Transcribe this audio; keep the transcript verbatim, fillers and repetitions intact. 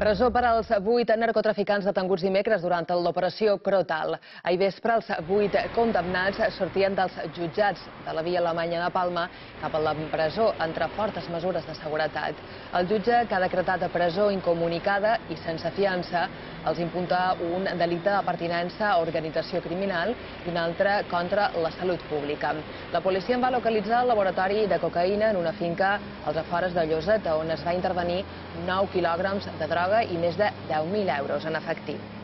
Presó per als vuit narcotraficants detenguts dimecres durant l'operació Crotal. Ahir vespre, els vuit condemnats sortien dels jutjats de la via alemanya de Palma cap a la presó entre fortes mesures de seguretat. El jutge, que ha decretat presó incomunicada i sense fiança, els imputa un delicte de pertinença a organització criminal i un altre contra la salut pública. La policia en va localitzar el laboratori de cocaïna en una finca als afores de Lloseta, on es va intervenir nou quilògrams de droga i més de deu mil euros en efectiu.